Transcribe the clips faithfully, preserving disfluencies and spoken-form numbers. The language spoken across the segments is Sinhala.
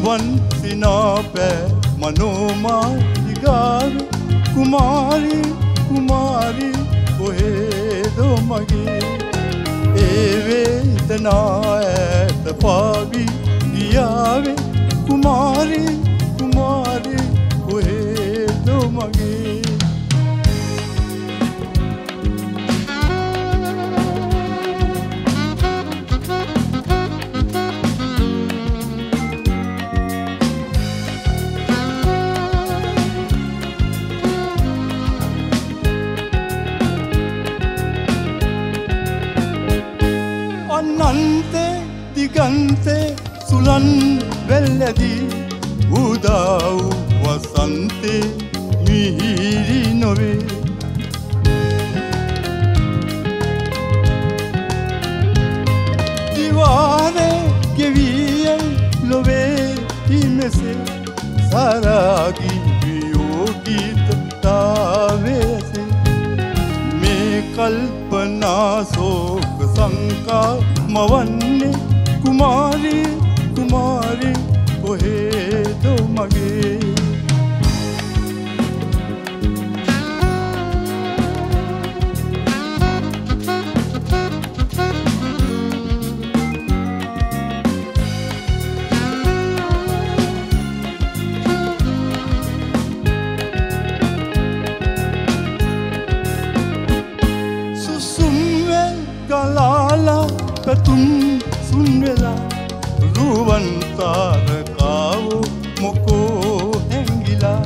රන්වන් සිනාපෑ මනෝමාලිගාවේ කුමාරි කුමාරි කොහෙදෝ මගේ ඒ වේදනා ඈත පාවි ගියාවේ කුමාරි කුමාරි කොහෙදෝ මගේ අනන්තේ දිගන්තේ සුලන් වැල්ලදී උදා වූ වසන්තේ මිහිරි නොවේ දිවානේ ගෙවියේ ලොවේ හිමසේ සරාගී වියෝගීත තාවේසේ මේ කල්පනා සෝක සංකා මවන්නේ කුමාරි කුමාරි කොහෙදෝ මගේ පැතුම් සුන් වෙලා රුවන් තාරකාවෝ මොකෝ හැංගිලා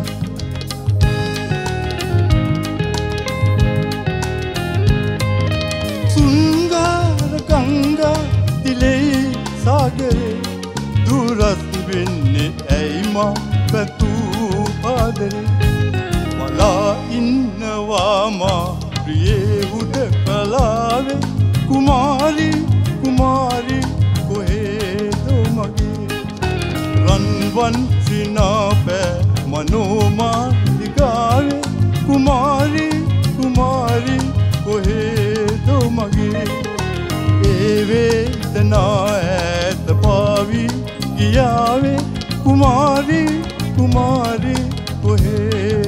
සුන්ගාර ගංගා දිලේ සාගරේ දුරස් වෙන්නේ ඇයි මා පැtuu ආදරේ මලා ඉන්නවා මා ප්‍රියේ හුදකලාවේ කුමාරි කුමාරි කොහෙදෝ මගේ රන්වන් සිනාපෑ මනෝමාලිගාවේ කුමාරි කුමාරි කොහෙදෝ මගේ ඒ වේදනා ඈත පාවි ගියාවේ කුමාරි කුමාරි කොහෙදෝ